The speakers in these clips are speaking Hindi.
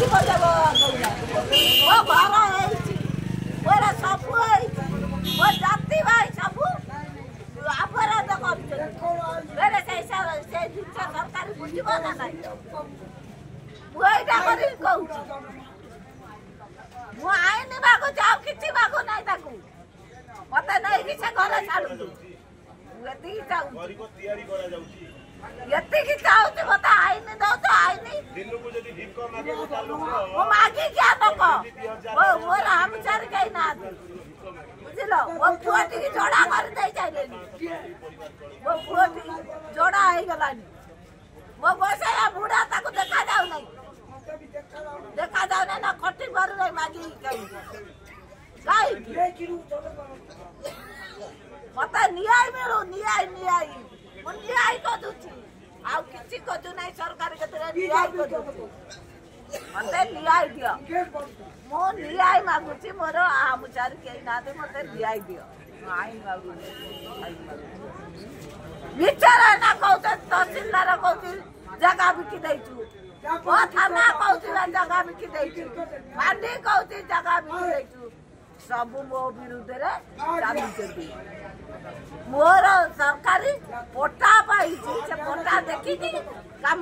जाति भाई सब अपराध कर सरकार बुझब ना मुझे आईन बागु जाओ किसी बागु ना मत नहीं कि से घर छाड़ू ये चाहूँ मत आईन दो तो आईन मागी क्या मोर हमचार कहीं ना बुझल वो पुआटी जोड़ा कर दे चाहिए वो पुआटी जोड़ा हो गलानी वो बसया बुढ़ा ताको देखा जाऊ नहीं ना खटी भर नहीं मागी कहीं मत न्याय मिलू न्याय न्याय कदुची आउ किसी कदु नहीं सरकार के न्याय कदु मत न्याय दियो मो न्याय मागुची मोर आमुचार कहीं ना मत न्याय दियो आईन मागु विचार ना कहते तहसीलदार कहती जगह बिकी देचु वो थाना कहती जगह बिकी देचु मांडी कहती जगह बिकी देचु सब मो विरुद्ध चलुच्च मोर सरकारी पट्टा पाई से पट्टा देखी कम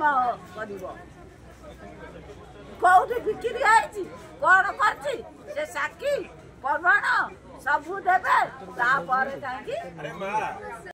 कौटी बिक्री है कौन कर साक्षी प्रमाण सबू देवे।